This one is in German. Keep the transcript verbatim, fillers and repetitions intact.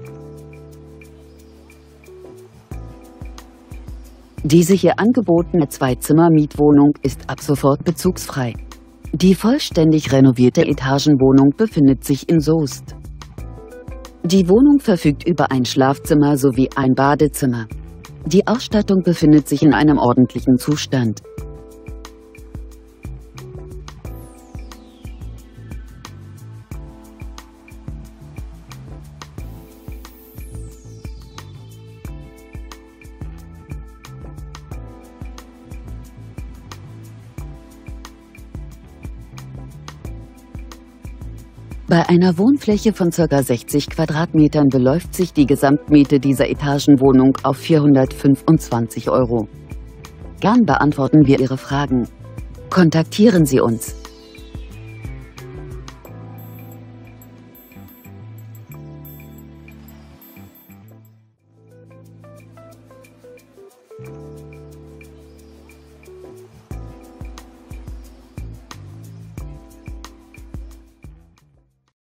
Diese hier angebotene Zwei-Zimmer-Mietwohnung ist ab sofort bezugsfrei. Die vollständig renovierte Etagenwohnung befindet sich in Soest. Die Wohnung verfügt über ein Schlafzimmer sowie ein Badezimmer. Die Ausstattung befindet sich in einem ordentlichen Zustand. Bei einer Wohnfläche von ca. sechzig Quadratmetern beläuft sich die Gesamtmiete dieser Etagenwohnung auf vierhundertfünfundzwanzig Euro. Gern beantworten wir Ihre Fragen. Kontaktieren Sie uns. you